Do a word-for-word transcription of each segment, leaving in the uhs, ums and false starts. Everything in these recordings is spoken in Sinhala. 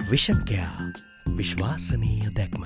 විෂන් කෙයා විශ්වාසනීය දැක්ම.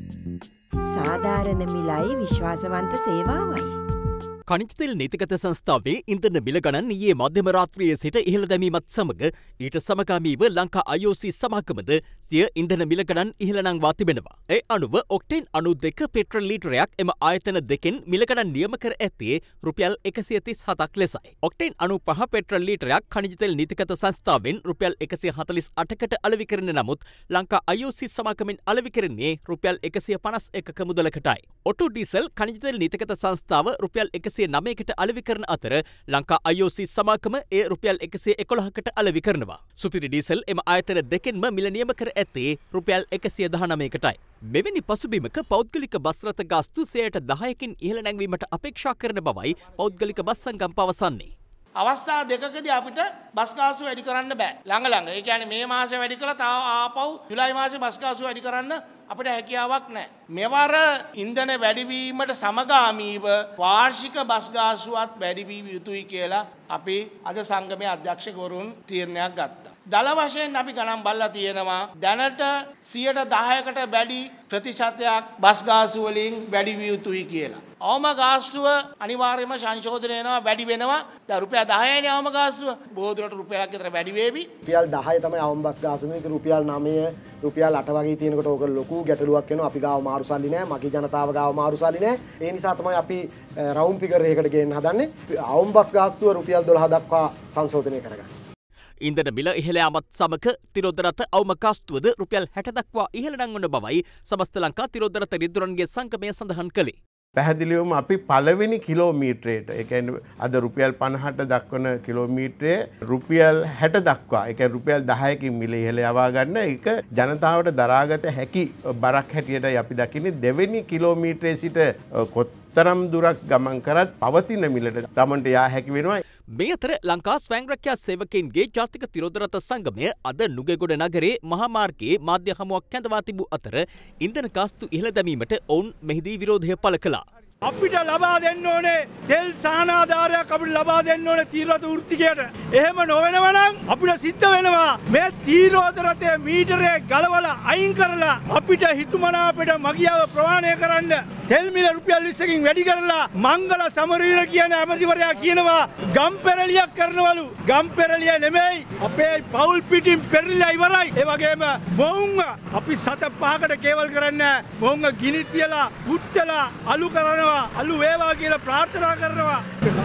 සාධාරණ මිලයි විශ්වාසවන්ත සේවාවයි. කනිජ තෙල් නීතිගත සංස්ථාවේ ඉන්ධන මිල ගණන් ඊයේ මධ්‍යම රාත්‍රියේ සිට ඉහළ දැමීමත් සමග ඊට සමගාමීව ලංකා අයි ඕ සී සමාගමද සිය ඉන්ධන මිල ගණන් ඉහළ නංවා තිබෙනවා. ඒ අනුව ඔක්ටේන් අනූ දෙක පෙට්‍රල් ලීටරයක් එම ආයතන දෙකෙන් මිල ගණන් නියම කර ඇත්තේ රුපියල් එකසිය තිස් හතක් ලෙසයි. ඔක්ටේන් අනූ පහ පෙට්‍රල් ලීටරයක් කනිජ තෙල් නීතිගත සංස්ථාවෙන් රුපියල් එකසිය හතළිස් අටකට අලෙවි කරන නමුත් ලංකා අයි ඕ සී සමාගමෙන් අලෙවි කරන්නේ රුපියල් එකසිය පනස් එකක මුදලකටයි. ඔටෝ ඩීසල් කනිජ තෙල් නීතිගත සංස්ථාව රුපියල් එකසිය නවයකට අලෙවි කරන අතර ලංකා අයි ඕ සී සමාගම ඒ රුපියල් එකසිය එකොළහකට අලෙවි කරනවා. සුපිරි ඩීසල් එම ආයතන දෙකෙන්ම මිල නියම කර ඇත්තේ රුපියල් එකසිය දහනවයකටයි. මෙවැනි පසුබිමක පෞද්ගලික බස් රථ ගාස්තු සියයට දහයකින් ඉහළ නැංවීමට අපේක්ෂා කරන බවයි පෞද්ගලික බස් සංගම් පවසන්නේ. අවස්ථා දෙකකදී අපිට බස් ගාස්තු වැඩි කරන්න බෑ. ළඟ ළඟ. ඒ කියන්නේ මේ මාසේ වැඩි කළා තාම ආපහු ජුලයි මාසේ බස් ගාස්තු වැඩි කරන්න අපිට හැකියාවක් නැහැ. මෙවර ඉන්ධන වැඩිවීමට සමගාමීව වාර්ෂික බස් ගාස්තුවත් වැඩි විය යුතුයි කියලා අපි අද සංගමයේ අධ්‍යක්ෂකවරුන් තීරණයක් ගත්තා. දල වශයෙන් අපි ගණන් බලලා තියෙනවා දැනට සියයට දහයකට වැඩි ප්‍රතිශතයක් බස් ගාස්තු වලින් වැඩි විය යුතුයි කියලා. අවම ගාස්තුව අනිවාර්යයෙන්ම සංශෝධනය වෙනවා වැඩි වෙනවා. දැන් රුපියල් දහයනේ අවම ගාස්තුව. බොහෝ දුරට රුපියලක් විතර වැඩි වේවි. රුපියල් දහය තමයි අවම බස් ගාස්තුව. මේක රුපියල් නවය රුපියල් අට වගේ තියෙනකොට ඕක ලොකු ගැටලුවක් වෙනවා. අපි ගාව මාරු සල්ලි නැහැ. මගේ ජනතාව ගාව මාරු සල්ලි නැහැ. ඒ නිසා තමයි අපි රවුන්ඩ් ෆිගර් එකකට ගේන්න හදන්නේ. අවම බස් ගාස්තුව රුපියල් දොළහ දක්වා සංශෝධනය කරගන්න. ඉන්ධන මිල ඉහළ යාමත් සමග තිරෝධ රථ අවම ගාස්තුවද රුපියල් හැට දක්වා ඉහළ නංවන බවයි සමස්ත ලංකා තිරෝධ රථ රිද්දුරන්ගේ සංගමය සඳහන් කළේ. පැහැදිලිවම අපි පළවෙනි කිලෝමීටරයට ඒ කියන්නේ අද රුපියල් පනහට දක්වන කිලෝමීටරයේ රුපියල් හැට දක්වා ඒ කියන්නේ රුපියල් දහයකින් මිල ඉහළ යවා ගන්න එක ජනතාවට දරාගත හැකි බරක් හැටියටයි අපි දකින්නේ. දෙවෙනි කිලෝමීටරයේ සිට කොතරම් දුරක් ගමන් කරත් පවතින මිලට තමන්ට යා හැකි වෙනවා. මේ අතර ලංකා ස්වයංරක්ෂා සේවකයින්ගේ ජාතික තිරෝධ රථ සංගමය අද නුගේගොඩ නගරේ මහා මාර්ගයේ මාධ්‍ය හමුවක් කැඳවා තිබූ අතර ඉන්ධන ගාස්තු ඉහළ දැමීමට ඔවුන් මෙහිදී විරෝධය පළ කළා. අපිට ලබා දෙන්න ඕනේ තෙල් සහනාධාරයක් අපිට ලබා දෙන්න ඕනේ තීරෝධ වෘත්තිකයට. එහෙම නොවෙනවා නම් අපිට සිද්ධ වෙනවා මේ තීරෝධ රථයේ මීටරේ ගලවලා අයින් කරලා අපිට හිතුමනාපෙට මගියාව ප්‍රවාහනය කරන්න තෙල් මිල රුපියල් විස්සකින් වැඩි කරලා මංගල සමරවීර කියන ඇමතිවරයා කියනවා ගම් පෙරලියක් කරනවලු. ගම් පෙරලිය නෙමෙයි අපේ පවුල් පිටින් පෙරලිලා ඉවරයි. ඒ වගේම මොවුන්ව අපි සත පහකට කේවල් කරන්නේ මොවුන්ව ගිනි තියලා පුච්චලා අලු කරනවා අලු වේවා කියලා ප්‍රාර්ථනා කරනවා.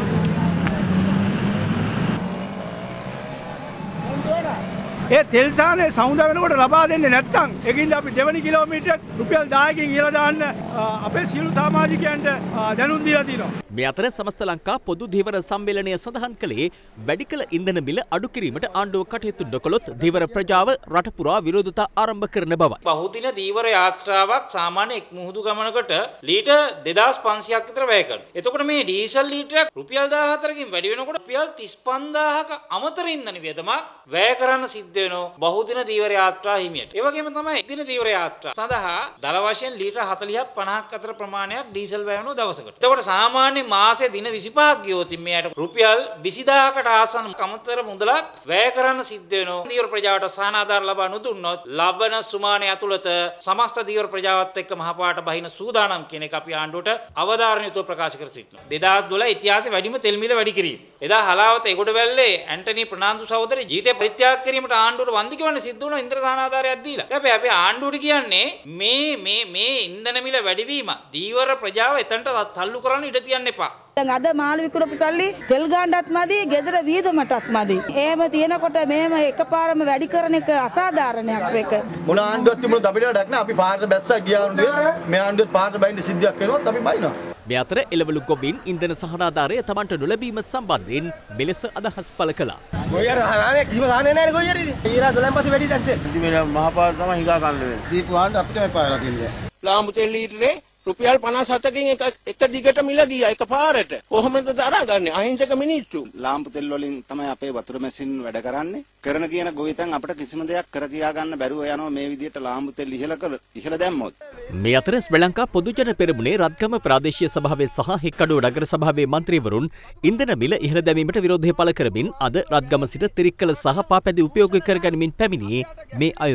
ඒ තෙල් සාහනේ සමුදා වෙනකොට ලබා දෙන්නේ නැත්නම් ඒකින්ද අපි දෙවනි කිලෝමීටර් රුපියල් දහයකින් ඉහළ දාන්න අපේ සියලු සමාජිකයන්ට දැනුම් දීලා තියෙනවා. මේ අතර සමස්ත ලංකා පොදු ධීවර සම්මේලනය සඳහන් කළේ වැඩි කළ ඉන්ධන මිල අඩු කිරීමට ආණ්ඩුව කටයුතු නොකළොත් ධීවර ප්‍රජාව රට පුරා විරෝධතා ආරම්භ කරන බවයි. බහුදින ධීවර යාත්‍රාවක් සාමාන්‍ය එක් මුහුදු ගමනකට ලීටර් දෙදාස් පන්සියයක් විතර වැය කරනවා. එතකොට මේ ඩීසල් ලීටරයක් රුපියල් දහහතරකින් වැඩි වෙනකොට රුපියල් තිස් පන්දාහක අමතර ඉන්ධන වියදමක් වැය කරන්න සිද්ධ වෙනවා බහුදින ධීවර යාත්‍රා හිමියට. ඒ වගේම තමයි එක්දින ධීවර යාත්‍රා සඳහා දල වශයෙන් ලීටර් හතළිහක් පනහක් අතර ප්‍රමාණයක් ඩීසල් වැය වෙනවා දවසකට. එතකොට සාමාන්‍ය මාසේ දින විසිපහක් ගියොත් මෙයට රුපියල් විසිදාහකට ආසන්න අමතර මුදලක් වැය කරන්න සිද්ධ වෙනවා. ධීවර ප්‍රජාවට සහනාධාර ලබා නොදුන්නොත් ලබන සුමානය ඇතුළත සමස්ත ධීවර ප්‍රජාවත් එක්ක මහපාට බහින සූදානම් කියන එක අපි ආණ්ඩුවට අවධාරණයුතුව ප්‍රකාශ කර සිටිනවා. දෙදාස් දොළහ ඉතිහාසයේ වැඩිම තෙල් මිල වැඩි කිරීම. එදා හලාවත එගොඩවැල්ලේ ඇන්ටනි ප්‍රනාන්දු සහෝදරේ ජීවිතය පරිත්‍යාග කිරීමට ආණ්ඩුවට වන්දි කියවන්න සිද්ධ වුණා ඉන්ද්‍ර සහනාධාරයක් දීලා. හැබැයි අපි ආණ්ඩුවට කියන්නේ මේ මේ මේ ඉන්ධන මිල වැඩිවීම ධීවර ප්‍රජාව එතනට තල්ලු කරන්න ඉඩ තියන්න එපා. දැන් අද මාළු විකුණපු සල්ලි තෙල් ගාණ්ඩත් මදි, ගෙදර වියදමටත් මදි. එහෙම තියෙනකොට මේම එකපාරම වැඩි කරන එක අසාධාරණයක් වෙක. මොන ආණ්ඩුවක් තිබුණොත් අපිට වැඩක් නෑ. අපි පාරට බැස්සා ගියා ආණ්ඩුවේ. මේ ආණ්ඩුවත් පාරට බයින්න සිද්ධියක් වෙනොත් අපි බයිනවා. මේ අතර එළවලු ගොබින් ඉන්ධන සහනාධාරය තමන්ට නොලැබීම සම්බන්ධයෙන් මෙලෙස අදහස් පළ කළා. ගොයියර හානේ කිසිම සාහනේ නැහැ ගොයියර ඉතින්. ඊරා දොළහෙන් පස්සේ වැඩි දැක්කේ. ඉතින් මේ මහපාර තමයි හිඟා ගන්න වෙන්නේ. දීපු ආණ්ඩුව අපිට මේ පාරලා තියෙන්නේ. ලාම්පු තෙල් ලීටරේ රුපියල් පනස් හතකින් එක එක දිගට මිල ගියා එකපාරට. කොහොමද දරාගන්නේ අහිංසක මිනිස්සු? ලාම්පු තෙල් වලින් තමයි අපේ වතුර මැෂින් වැඩ කරන්නේ. කරන කියන ගොවිතැන් අපිට කිසිම දෙයක් කර කියා ගන්න බැරුව යනවා මේ විදිහට ලාම්පු තෙල් ඉහළ කර ඉහළ දැම්මොත්. මේ අතර ශ්‍රී ලංකා පොදුජන පෙරමුණේ රත්ගම ප්‍රාදේශීය සභාවේ සහ හික්කඩුව නගර සභාවේ මන්ත්‍රීවරුන් ඉන්ධන මිල ඉහළ දැමීමට විරෝධය පළ කරමින් අද රත්ගම සිට තිරික්කල සහ පාපැදි උපයෝගී කර ගැනීමෙන් පැමිණියේ මේ අයුරෙන්.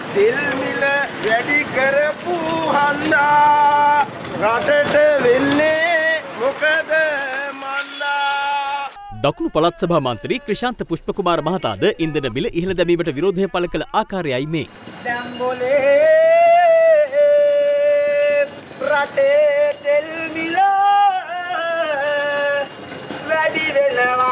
තෙල් මිල වැඩි කරපු හන්දා රටට වෙන්නේ මොකද මන්දා. දකුණු පළාත් සභා මන්ත්‍රී ක්‍රිෂාන්ත පුෂ්පකුමාර මහතාද ඉන්ධන මිල ඉහළ දැමීමට විරෝධය පළ කළ ආකාරයයි මේ. දැම්බොලේ රටේ තෙල් මිල වැඩි වෙනවා.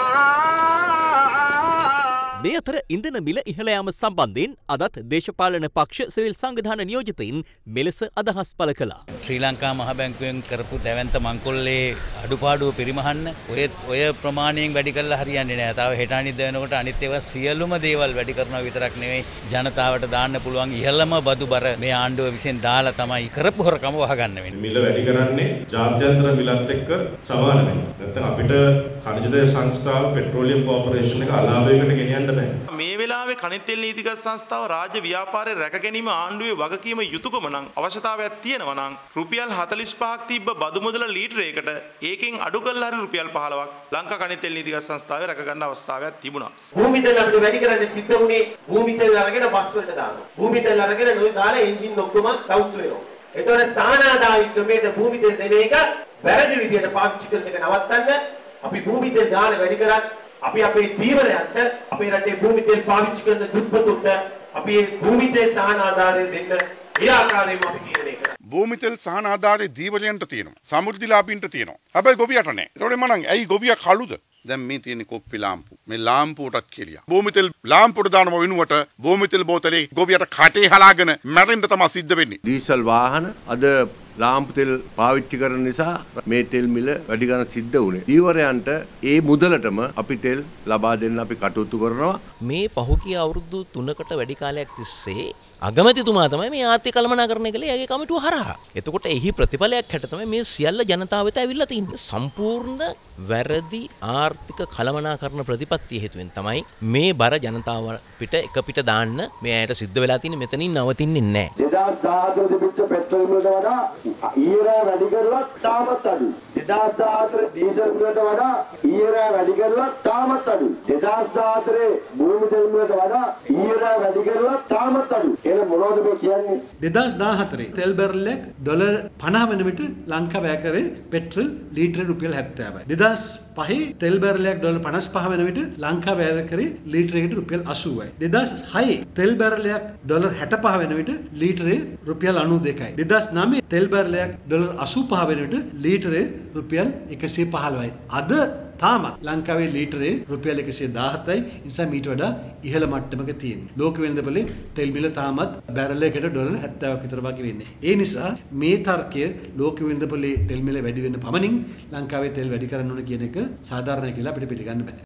මේ අතර ඉන්ධන මිල ඉහළ යාම සම්බන්ධයෙන් අදත් දේශපාලන පක්ෂ සිවිල් සංවිධාන නියෝජිතයින් මෙලෙස අදහස් පළ කළා. ශ්‍රී ලංකා මහ බැංකුවෙන් කරපු දැවැන්ත මංකොල්ලේ අඩුපාඩුව පිරිමහන්න ඔය ඔය ප්‍රමාණයෙන් වැඩි කරලා හරියන්නේ නැහැ. තව හෙට අනිද්දා වෙනකොට අනිත් ඒවා සියලුම දේවල් වැඩි කරනවා විතරක් නෙවෙයි ජනතාවට දාන්න පුළුවන් ඉහළම බදු බර මේ ආණ්ඩුව විසින් දාලා තමයි කරපු හොරකම වහගන්න වෙන්නේ. මිල වැඩි කරන්නේ ජාත්‍යන්තර මිලත් එක්ක සමාන වෙනවා. නැත්නම් අපිට ಖನಿಜ තෙල් සංස්ථාව පෙට්‍රෝලියම් කෝපරේෂන් එක අලාභයකට ගෙනියන්න බෑ. මේ වෙලාවේ ಖನಿජ තෙල් නීතිගත සංස්ථාව රාජ්‍ය ව්‍යාපාරයේ රැක ගැනීම ආණ්ඩුවේ වගකීම යුතුයකම නම් අවශ්‍යතාවයක් තියෙනවා නම් රුපියල් හතළිස් පහක් තිබ්බ බදු මුදල ලීටරයකට ඒකෙන් අඩු කරලා හරි රුපියල් පහළොවක් ලංකා ಖනිජ තෙල් නීතිගත සංස්ථාවේ රැක ගන්න අවස්ථාවක් තිබුණා. භූමි තෙල් අපිට වැඩි කරන්න සිද්ධ වුණේ භූමි තෙල් අරගෙන බස් වලට දානවා. භූමි තෙල් අරගෙන නෝ දාලා එන්ජින් ඔක්කොම සවුත් වෙනවා. ඒතකොට සානාදායි ක්‍රමයට භූමි තෙල් දෙන එක වැරදි විදියට පාවිච්චි කරන එක නවත්තන්න අපි භූමි තෙල් දාන වැඩි කරත් අපි අපේ දීවරයන්ට අපේ රටේ භූමි තෙල් පාවිච්චි කරන දුප්පතුන්ට අපි භූමි තෙල් සහන ආධාරය දෙන්න ඒ ආකාරයෙන්ම අපි තීරණය කරා. භූමි තෙල් සහන ආධාරය දීවරයන්ට තියෙනවා. සමෘද්ධිලාභීන්ට තියෙනවා. හැබැයි ගොවියට නැහැ. ඒතකොට මනම් ඇයි ගොවියා කළුද? දැන් මේ තියෙන කොප්පි ලාම්පු. මේ ලාම්පුවටත් කෙලියක්. භූමි තෙල් ලාම්පුවට දානම වෙනුවට භූමි තෙල් බෝතලේ ගොවියට කටේ හලාගෙන මැරෙන්න තමයි සිද්ධ වෙන්නේ. ඩීසල් වාහන අද ලාම්පු තෙල් පාවිච්චි කරන නිසා මේ තෙල් මිල වැඩි ගන්න සිද්ධ වුණේ. දීවරයන්ට ඒ මුදලටම අපි තෙල් ලබා දෙන්න අපි කටයුතු කරනවා. මේ පහුගිය අවුරුදු තුනකට වැඩි කාලයක් තිස්සේ අගමැතිතුමා තමයි මේ ආර්ථික කළමනාකරණය කළේ එයාගේ කමිටුව හරහා. එතකොට එහි ප්‍රතිඵලයක් හැට තමයි මේ සියල්ල ජනතාව වෙත ඇවිල්ලා තින්නේ. සම්පූර්ණ වැරදි ආර්ථික කළමනාකරණ ප්‍රතිපත්තිය හේතුවෙන් තමයි මේ බර ජනතාව පිට එක පිට දාන්න මේ ඇයට සිද්ධ වෙලා තින්නේ. මෙතනින් නවතින්නේ නැහැ. දෙදාස් දහහතර තිබිච්ච පෙට්‍රල් මිලට වඩා ඊයරා වැඩි කරලා තාමත් අඩුයි. දෙදාස් දහහතර ඩීසල් මිලට වඩා ඊයරා වැඩි කරලා තාමත් අඩුයි. දෙදාස් දහහතරේ භූමි තෙල් මිලට වඩා ඊයරා වැඩි කරලා තාමත් අඩුයි. එන මොනවද මේ කියන්නේ? දෙදාස් දහහතරේ තෙල් බැරලයක් ඩොලර් පනහ වෙන විට ලංකාව වැය කරේ පෙට්‍රල් ලීටර රුපියල් හැත්තෑවයි. දෙදාස් පහේ තෙල් බැරලයක් ඩොලර් පනස් පහ වෙන විට ලංකාව වැය කරේ ලීටරයකට රුපියල් අසූවයි. දෙදාස් හයේ තෙල් බැරලයක් ඩොලර් හැට පහ වෙන විට ලීටරේ රුපියල් අනූ දෙකයි. දෙදාස් නවයේ තෙල් බැරලයක් ඩොලර් අසූ පහ වෙන විට ලීටරේ රුපියල් එකසිය පහළොවයි. අද තාමත් ලංකාවේ ලීටරේ රුපියල් එකසිය දාහතයි. නිසා මීට වඩා ඉහළ මට්ටමක තියෙනවා. ලෝක වෙළඳපොලේ තෙල් මිල තාමත් බැරලයකට ඩොලර් හැත්තෑවක් විතර වගේ වෙන්නේ. ඒ නිසා මේ තර්කය ලෝක වෙළඳපොලේ තෙල් මිල වැඩි වෙන පමණින් ලංකාවේ තෙල් වැඩි කරන්න ඕන කියන එක සාධාරණයි කියලා අපිට පිළිගන්න බෑ.